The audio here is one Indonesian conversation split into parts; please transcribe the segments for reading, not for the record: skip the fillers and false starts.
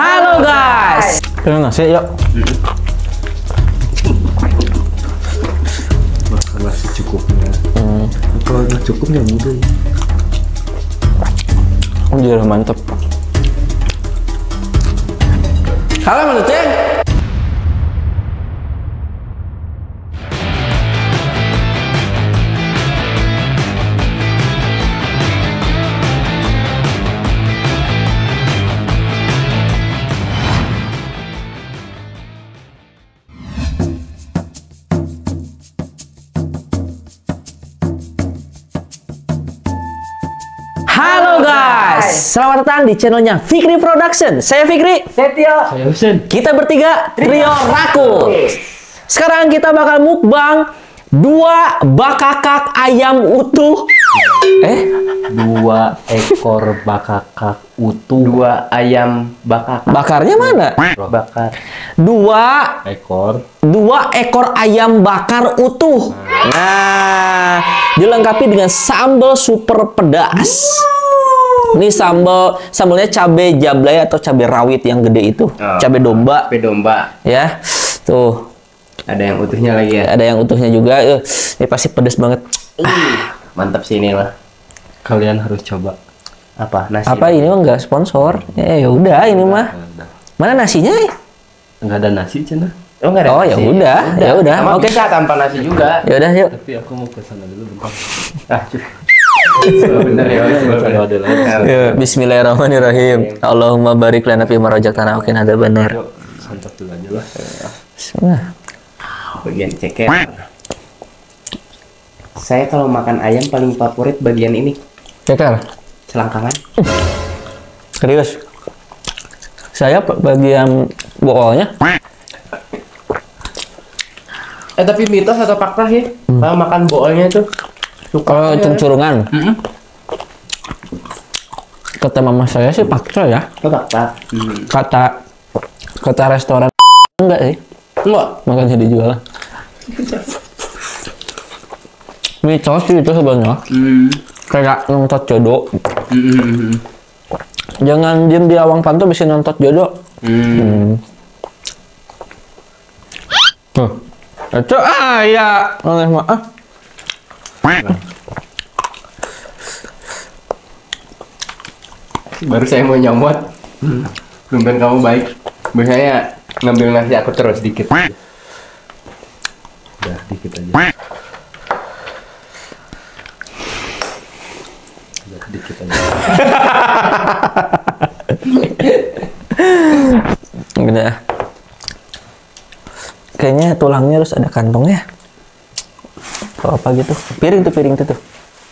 Halo guys. Pengen nasi yuk. Makanlah secukupnya. Kalau nggak cukup nggak mudah. Udah mantep. Halo Mas Ceng. Halo guys, selamat datang di channelnya Fikri Production. Saya Fikri, Setio, Saya Husen. kita bertiga trio Rakus. Sekarang kita bakal mukbang 2 bakakak ayam utuh. 2 ekor bakakak utuh. 2 ayam bakar. Bakarnya mana? Bakar. 2 ekor ayam bakar utuh. Nah, dilengkapi dengan sambal super pedas. Ini sambalnya cabai jablay atau cabai rawit yang gede itu, cabai domba, Cabai domba. ya. Tuh, Ada yang utuhnya lagi ya. ada yang utuhnya juga. Ini pasti pedas banget. Mantap sih ini mah. Kalian harus coba. Apa nasi? Apa ini mah nggak sponsor? Ya udah ini mah. Mana nasinya? Nggak ada nasi cina. Oh, nggak ada Oh, ya nasi. udah, ya udah. Sama Oke. bisa tanpa nasi juga. Ya udah yuk. Tapi aku mau ke sana dulu bentar. Ah, bener ya. Kalau ada lagi. Ya, Bismillahirrahmanirrahim. Allahumma barik lana fi ma razaqtana wa qina adzabannar. Yuk, santap dulu aja lah. Bismillah. Bagian ceker. Saya kalau makan ayam paling favorit bagian ini, Ceker. selangkangan. Serius. Saya bagian boolnya. Tapi mitos atau fakta sih? Kalau makan boolnya itu Kalau curungan, kata mama saya sih paksa ya. Oh, fakta. Kata restoran enggak sih, Enggak. makanya dijual. Mitos sih itu sebenarnya. Kayak nonton jodoh. Jangan diem di awang pantai bisa nonton jodoh. Itu ya oleh maaf. Baru saya mau nyomot. Tumben kamu baik. Biasanya ngambil nasi aku terus dikit. Udah dikit aja. Udah dikit aja. Udah. Kayaknya tulangnya harus ada kantongnya. Atau apa gitu. Piring tuh tuh.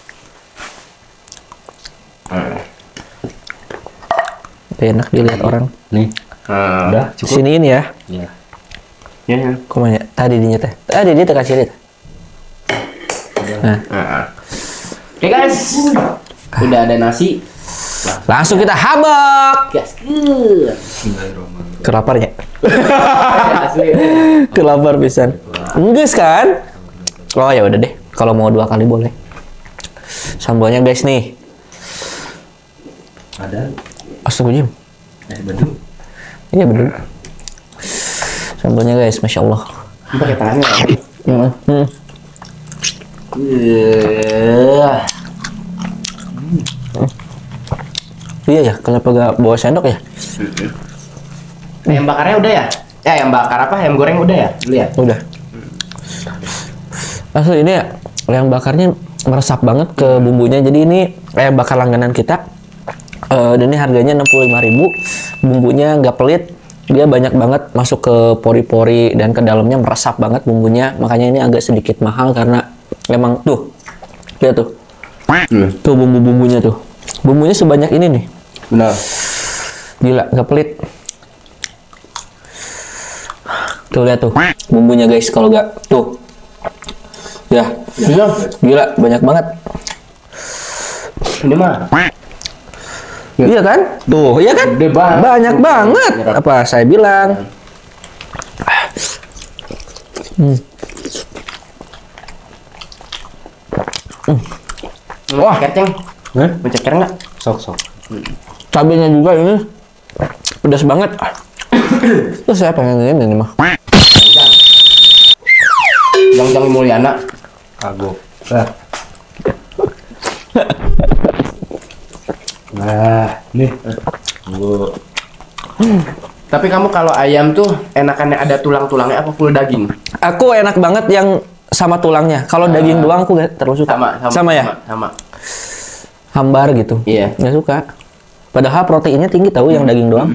Enak dilihat orang. Nih, Udah. udah cukup. Siniin ya. Ya. Ya. Kumanya. Tadi dinya teh. Tadi dia kasih lihat. Nah, Oke guys. Udah ada nasi. langsung kita habak. Gas. Bismillahirrahmanirrahim. Kelaparnya. Asli. Kelapar pisan. Enggeus kan? Oh ya udah deh. Kalau mau 2 kali boleh. Sambalnya guys nih. Ada. Astagfirullahaladzim. Bener. Iya bener. Sambalnya guys, masya Allah. Ini pakai tangannya. Iya ya, kenapa gak bawa sendok ya? Ayam bakarnya udah ya? Ayam bakar apa? Ayam goreng udah ya? Dulu ya? Udah. Asli ini ya, ayam bakarnya meresap banget ke bumbunya. Jadi ini ayam bakar langganan kita. Dan ini harganya 65.000. Bumbunya nggak pelit. Dia banyak banget masuk ke pori-pori dan ke dalamnya meresap banget bumbunya. Makanya ini agak sedikit mahal karena memang tuh. Lihat tuh. Tuh bumbu-bumbunya tuh. Bumbunya sebanyak ini nih. Benar. Gila, nggak pelit. Tuh lihat tuh bumbunya guys, kalau nggak tuh. Ya, gila banyak banget. Ini mah. Iya kan? Tuh, iya kan? Gede banget. Banyak banget. Apa saya bilang? Wah, keceng. Hah? Mau ceker nggak? Sok. Cabenya juga ini Pedas banget. Terus saya pengen ini mah. Jang Mulyana. Kagok. Nah, nih. Tunggu. Tapi kamu kalau ayam tuh enakannya ada tulang-tulangnya apa full daging? Aku enak banget yang sama tulangnya. Kalau daging doang aku gak terlalu suka. Sama ya? Sama. Hambar gitu. Iya. Nggak suka. Padahal proteinnya tinggi tahu yang daging doang.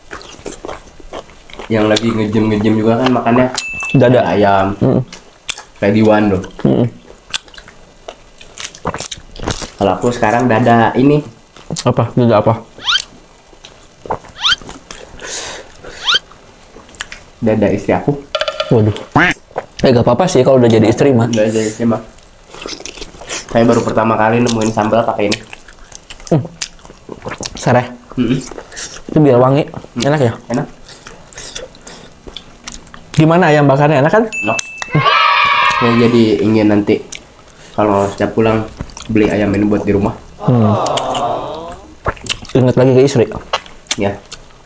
Yang lagi ngejem juga kan makannya Dada. ayam. Kayak di Wando. Kalau aku sekarang dada ini. Apa? Dada apa? Dada istri aku. Waduh. Gak apa-apa sih kalau udah jadi istri mah. Udah jadi istri mah. Saya baru pertama kali nemuin sambal pakai ini. Sereh. Itu biar wangi. Enak ya? Enak. Gimana ayam bakarnya? Enak kan? No. Saya jadi ingin nanti kalau setiap pulang beli ayam ini buat di rumah. Ingat lagi ke istri. Ya.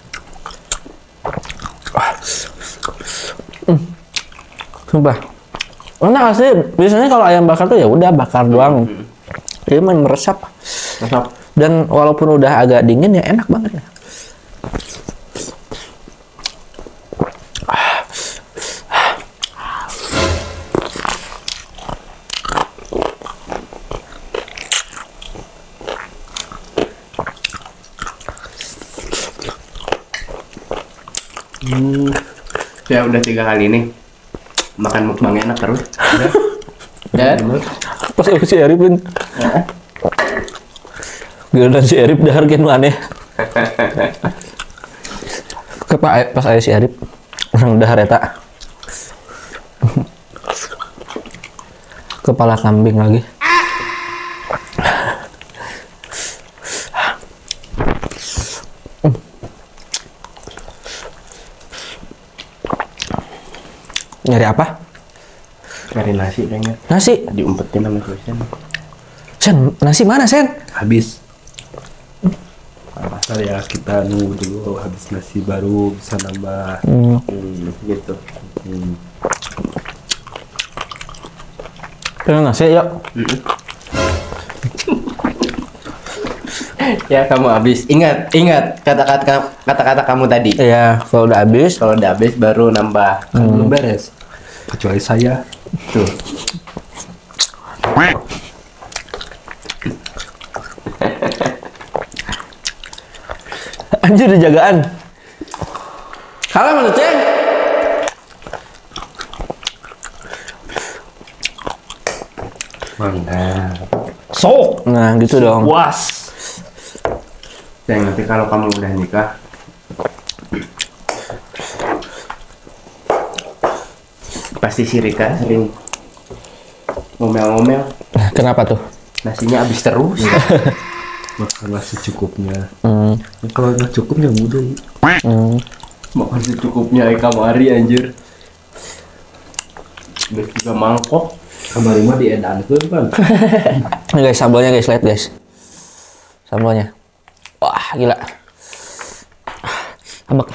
Sumpah. Enak sih. Biasanya kalau ayam bakar tuh ya udah bakar doang. Ini mah meresap. Mantap. Dan walaupun udah agak dingin ya enak banget ya. Saya udah 3 kali nih makan mukbang enak terus. Dan Pas aku si Arif pun. Giliran si Arif dah hargain mana? Pas ayah si Arif orang udah reta. Kepala kambing lagi. Nyari apa? cari nasi kayaknya. Nasi. Diumpetin sama Susan. Sen, nasi mana Sen? Habis. Ntar ya kita nunggu dulu habis nasi baru bisa nambah. Gitu. Pengen nasi yuk. Ya kamu habis. Ingat kata-kata kamu tadi. Iya, kalau udah habis. Kalau udah habis baru nambah. Kan belum beres. Kecuali saya. Tuh. Anjir dijagaan. Kalah mana Ceng? Mantap. Sok. Nah gitu dong. Puas. Dan nanti kalau kamu udah nikah, pasti si Rika sering ngomel-ngomel. Kenapa tuh? Nasinya habis terus. Makanlah secukupnya. Kalau nggak cukup ya udah. Makan secukupnya kamari anjir. Udah 3 mangkok. Kamari mah diedankeun kan. Ini guys, sambalnya guys, lihat guys. Sambalnya. Wah, gila. Ambek.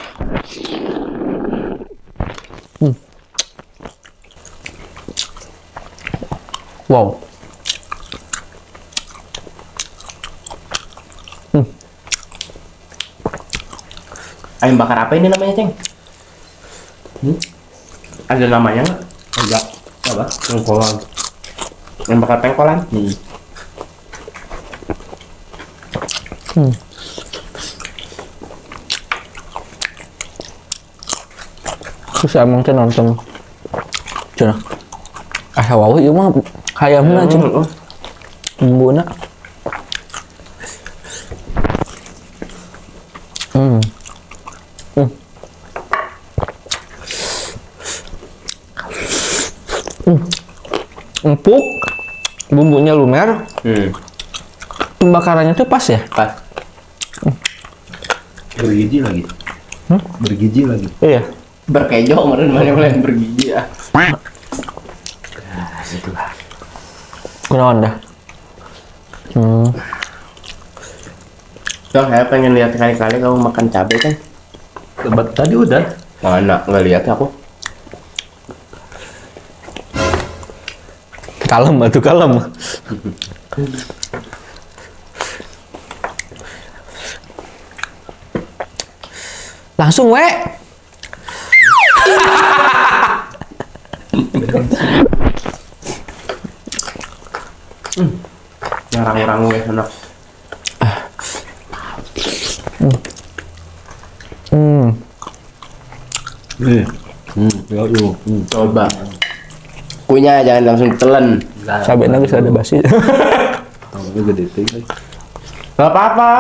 Wow. Ayam bakar apa ini namanya, Ceng? Ada namanya nggak? Enggak. Apa? Pengkolan. Ayam bakar pengkolan? Terus emang teh nonton. Cina. Wau ieu mah hayamna cina. Bumbuna. Empuk, bumbunya lumer, pembakarannya tuh pas ya? Pas. Bergizi lagi. Bergizi lagi. Iya. Berkejo kemarin mana bergizi ya. Itulah. Kunaon dah? Dong, saya pengen lihat kali-kali kamu makan cabai kan? Debat tadi udah. Mana nggak lihat aku. Kalem atuh kalem. Langsung we. Ngarang-ngarang gue enak. Nih. Ya yuk. Coba. Kunyah jangan langsung telan. Sabena geus ada basi. Tahu gede teh. Gak apa-apa.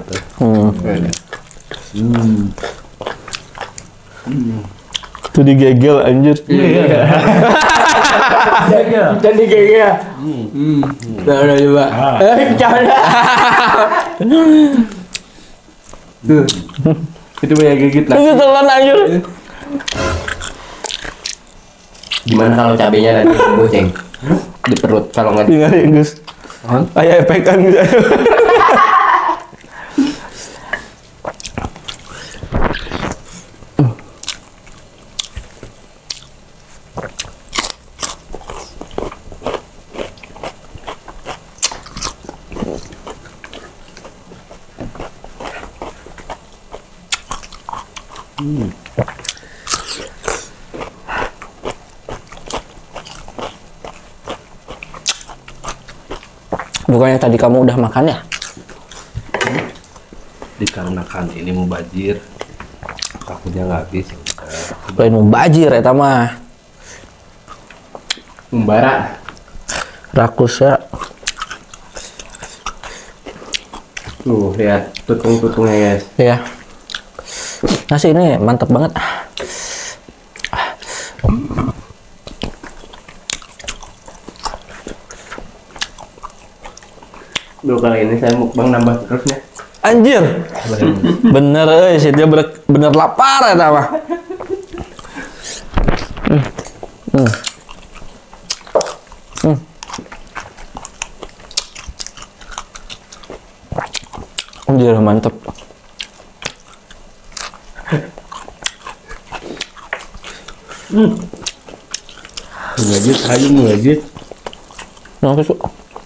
Itu digegel anjir. Jadi kayak gini. Nah, udah coba. Coba. Tuh. Itu banyak gigit lah. Itu telan anjir. Gimana kalau cabenya nanti goceng di perut kalau nggak Tinggal Gus. Aya efekan Gus. Bukannya tadi kamu udah makan ya? Dikarenakan ini mubazir, takutnya nggak habis. Lain mau bajir eta mah. membara. Rakus ya. Tuh lihat tutung-tutungnya guys. Ya. Nasi ini mantap banget. Duh kali ini saya mukbang nambah terus nih. Anjir. Bener euy, si dia bener lapar eta mah. Anjir mantep. Ngajit, ayo ngajit. Nongki su.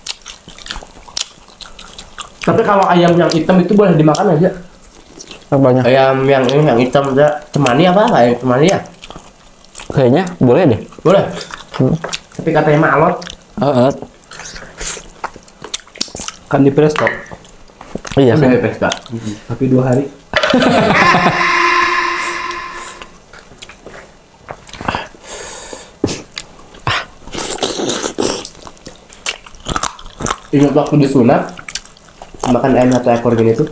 Tapi kalau ayam yang hitam itu boleh dimakan aja. Apanya? Ayam yang ini yang hitam aja temani apa ayam temani ya? Kayaknya boleh deh. Boleh. Tapi katanya mah alot. Heeh. Kan di presto. Iya Udah kan. pesta. Tapi 2 hari. Ingat waktu disunat makan ayam 1 ekor gini tuh.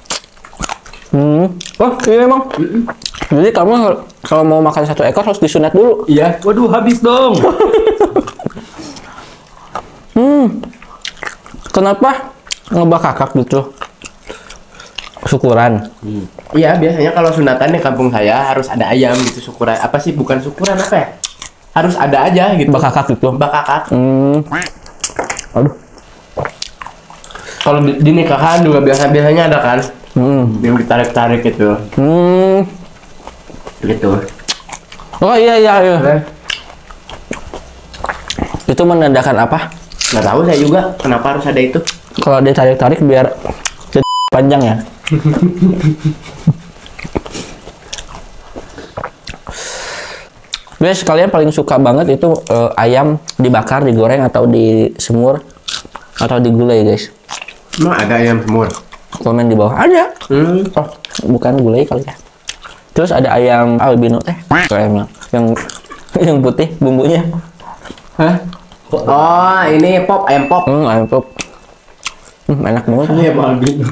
Oh, iya emang. Jadi kamu kalau mau makan 1 ekor harus disunat dulu. Iya. Waduh, habis dong. Kenapa ngebakakak gitu? Syukuran. Iya biasanya kalau sunatan di kampung saya harus ada ayam gitu syukuran. Apa sih bukan syukuran apa ya? Harus ada aja gitu. Bakakak gitu. Bakakak. Aduh. Kalau di nikahan juga biasanya ada kan yang ditarik-tarik gitu. Gitu. Oh iya. Itu menandakan apa? Nggak tahu saya juga kenapa harus ada itu. Kalau ditarik-tarik biar jadi panjang ya. Guys, kalian paling suka banget itu ayam dibakar, digoreng atau disemur atau digulai, guys? Emang ada ayam semur? Komen di bawah. Ada. Oh, bukan gulai kali ya. Terus ada ayam albino teh. Ayam yang putih bumbunya. Hah? Oh ini pop ayam pop. Ayam pop. Enak banget. Ini ayam albino.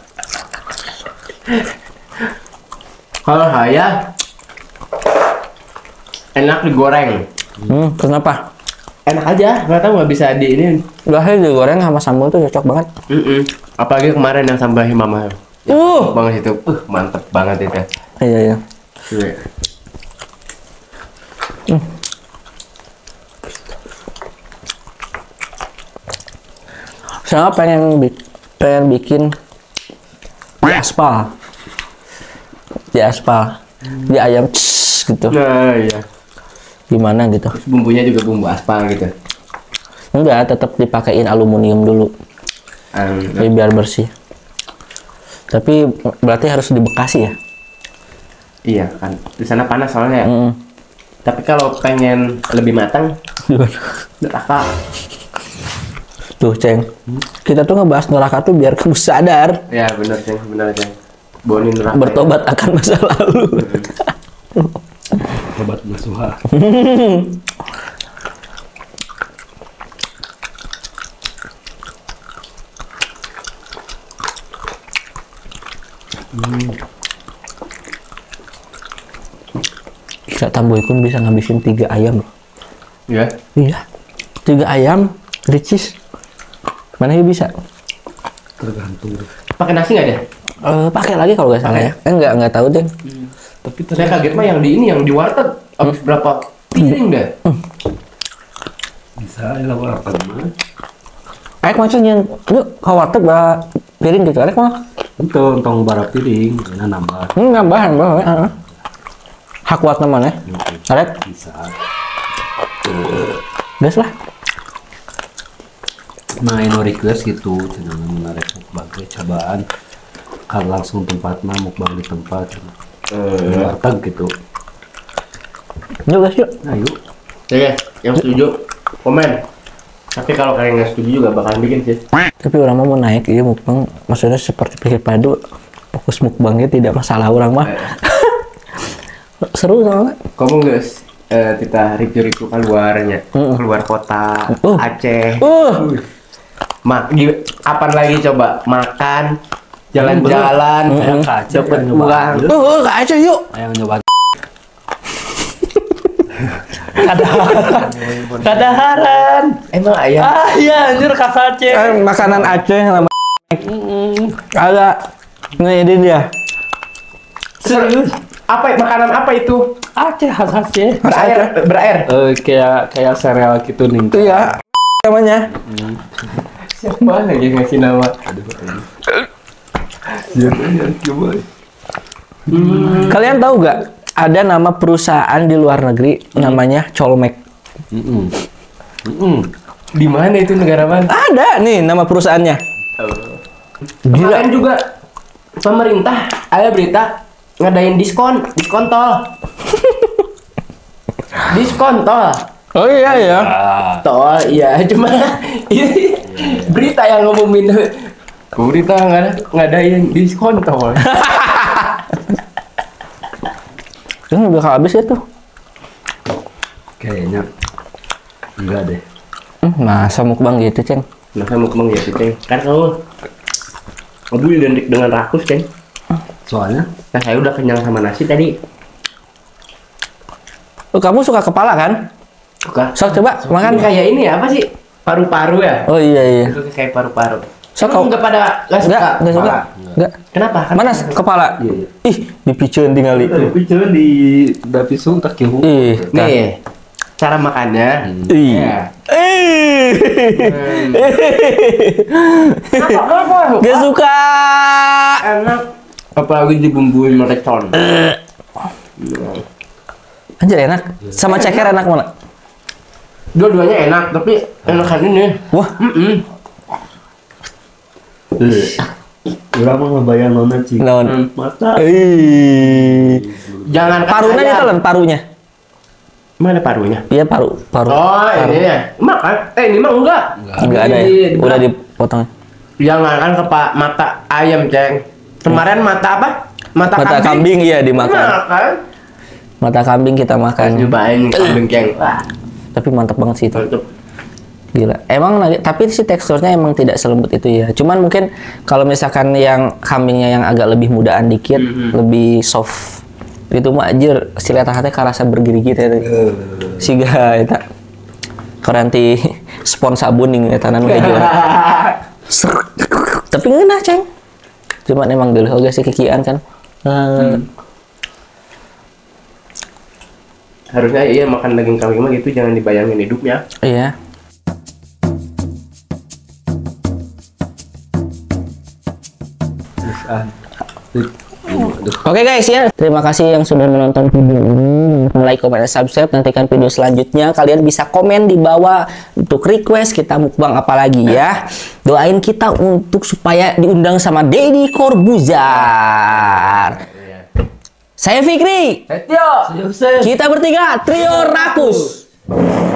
Kalau saya enak digoreng. Kenapa? Enak aja, nggak tahu nggak bisa di ini. Gahnya digoreng sama sambal tuh cocok banget. Apalagi kemarin yang sambalnya mama. Banget itu, mantep banget itu. Iya. Saya pengen bikin di aspal. di ayam gitu. Nah, iya. Gimana gitu. Terus bumbunya juga bumbu aspal gitu. Enggak, tetap dipakein aluminium dulu. Jadi biar bersih. Tapi berarti harus di Bekasi ya? Iya kan. Di sana panas soalnya. Tapi kalau pengen lebih matang, neraka. Tuh, Ceng. Kita tuh ngebahas neraka tuh biar kamu sadar. Ya benar Ceng, benar Ceng. Bonin neraka. Bertobat akan masa lalu. Obat nasuha. Gila, Tamboykun bisa ngabisin 3 ayam loh. Ya. Iya. 3 ayam, ricis. Mana ya bisa? Tergantung. Pakai nasi nggak deh? Pakai lagi kalau nggak salah ya. Enggak tahu deh. Tapi Saya kaget mah yang di ini, yang di warteg. Habis berapa piring deh? bisa ya apa mah. Aik maksudnya, yuk khawatir bah piring gitu. Aik mah Entong bara piring, ini nambah. nambah. Hak kuat teman ya. Aik, Bisa. gas lah. Main request gitu, jangan menarik mukbang cobaan. Kan langsung tempatnya mukbang di tempat. Warteg gitu. Yuk guys, yuk. Ayo. Oke, yang setuju komen. Tapi kalau kalian nggak setuju juga bakalan bikin sih. Tapi orang mau naik, iya mukbang. Maksudnya seperti pikir padu, fokus mukbangnya tidak masalah orang mah. Seru soalnya. Kamu guys, kita review-review keluarnya, keluar kota, Aceh. Apa lagi coba? Makan, jalan-jalan, dapat uang. Ke Aceh yuk. Ayo nyoba. Kadaharan. Emang ayam? Iya, anjir khas Aceh. Makanan Aceh nama ada. Nah, ini dia. Serius? Makanan apa itu? Aceh khas Aceh. Berair. Kayak sereal gitu nih. Itu ya namanya. Siapa lagi ngasih nama? Kalian tahu gak? Ada nama perusahaan di luar negeri namanya Colmek. Di mana itu, negara mana? Ada nih nama perusahaannya. Kemarin juga pemerintah ada berita ngadain diskon tol. Diskon tol. Oh iya ya. Tol, iya, cuma ini berita yang ngumumin. Berita ngadain diskon tol. Ini udah habis ya tuh. Kayaknya enggak deh. Masa mukbang gitu, Ceng? Masa mukbang ya sih, Ceng? Kan kamu identik dengan rakus, Ceng. Soalnya Nah, saya udah kenyang sama nasi tadi. Oh, kamu suka kepala kan? Suka. Sok coba makan. Ini kayak ini ya, apa sih? Paru-paru ya? Oh iya. Itu kayak paru-paru. Sok Kamu nggak pada nggak suka? Enggak suka. Kepala? Enggak. Kenapa? Kan Mana kepala? Iya. Ih, dipiceun tingali. tapi jangan di dapisu tak kihu. Ih, nih, cara makannya. Ih. Ya. Kenapa? Gak suka. Enak. Apalagi dibumbuin mercon. Anjir enak. Sama ceker enak mana? Dua-duanya enak, tapi enakan ini. Wah, Urang mah ngebayang nona cing. naon? Mata. Jangan Parunya ayam. itu kan parunya. Mana parunya? Iya paru. Oh, ini ya. Makan. Ini mah enggak. Enggak ada ya. Udah dipotong. Jangan kan mata ayam, Ceng. Kemarin mata apa? Mata kambing iya dimakan. Makan. Mata kambing kita makan. Cobain kambing, Ceng. Wah, Tapi mantap banget sih itu. mantap. Gila. Emang tapi si teksturnya emang tidak selembut itu ya. Cuman mungkin kalau misalkan yang kambingnya yang agak lebih mudaan dikit, lebih soft. Itu mah anjir si lihat hati karasa bergigit ya. Siga eta. Karanti spons sabun ning eta nan kayak Tapi ngeunah, Ceng. Cuman emang geuleuh oge sih kikian kan. Harusnya iya makan daging kambing mah gitu, jangan dibayangin hidupnya. Iya. Oke guys ya, terima kasih yang sudah menonton video ini. Like, comment, dan subscribe. Nantikan video selanjutnya. Kalian bisa komen di bawah untuk request kita mukbang apa lagi ya. Doain kita untuk supaya diundang sama Deddy Corbuzier. Saya Fikri. Setio. Kita bertiga Trio Rakus.